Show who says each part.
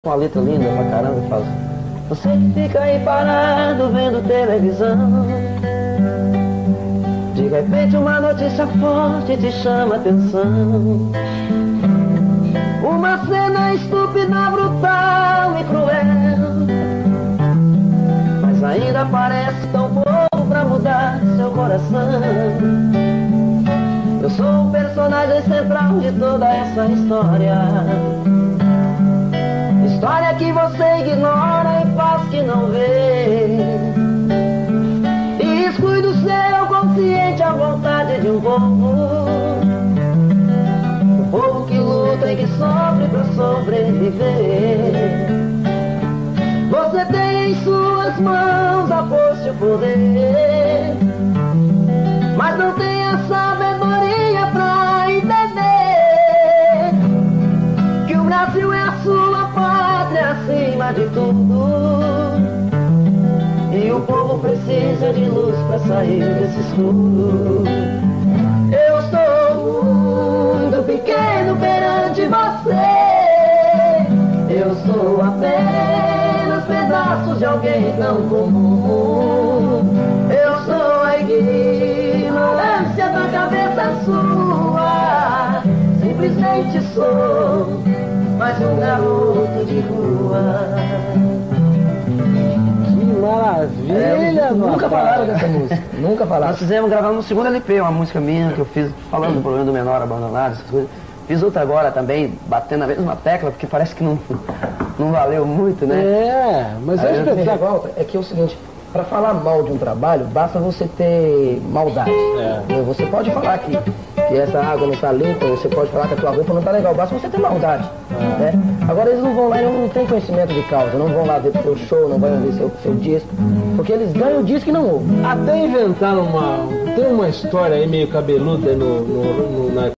Speaker 1: Uma letra linda pra caramba que fala: você que fica aí parado vendo televisão, de repente uma notícia forte te chama atenção. Uma cena estúpida, brutal e cruel, mas ainda parece tão pouco pra mudar seu coração. Eu sou o personagem central de toda essa história, história que você ignora e faz que não vê, e exclui do seu consciente a vontade de um povo que luta e que sofre pra sobreviver. Você tem em suas mãos a força e o poder, mas não tem a sabedoria pra entender que o Brasil é a sua pátria acima de tudo, e o povo precisa de luz pra sair desse escuro. Eu sou muito pequeno perante você, eu sou apenas pedaços de alguém tão comum. Eu sou a ignorância da cabeça sua, simplesmente sou mais um garoto de rua.
Speaker 2: Que maravilha,
Speaker 1: Nunca falaram dessa música.
Speaker 2: Nunca falaram.
Speaker 1: Nós gravamos no segundo LP, uma música minha que eu fiz falando do problema do menor abandonado, essas coisas. Fiz outra agora também, batendo na mesma tecla, porque parece que não valeu muito, né?
Speaker 2: É, mas
Speaker 1: Aí
Speaker 2: é espetacular.
Speaker 3: É que é o seguinte, para falar mal de um trabalho, basta você ter maldade. Você pode falar que essa água não está limpa, você pode falar que a tua roupa não está legal, basta você ter maldade. Né? Agora eles não vão lá e não têm conhecimento de causa, não vão lá ver seu show, não vão ver seu disco, porque eles ganham o disco e não ouvem.
Speaker 2: Até inventaram tem uma história aí meio cabeluda na